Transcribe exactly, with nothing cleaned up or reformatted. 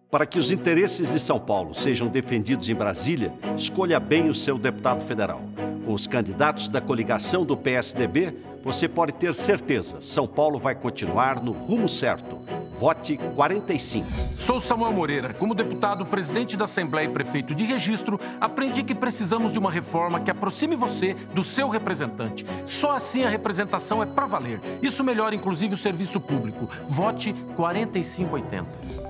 Para que os interesses de São Paulo sejam defendidos em Brasília, escolha bem o seu deputado federal. Com os candidatos da coligação do P S D B, você pode ter certeza, São Paulo vai continuar no rumo certo. Vote quarenta e cinco. Sou Samuel Moreira. Como deputado, presidente da Assembleia e prefeito de Registro, aprendi que precisamos de uma reforma que aproxime você do seu representante. Só assim a representação é para valer. Isso melhora, inclusive, o serviço público. Vote quarenta e cinco oitenta.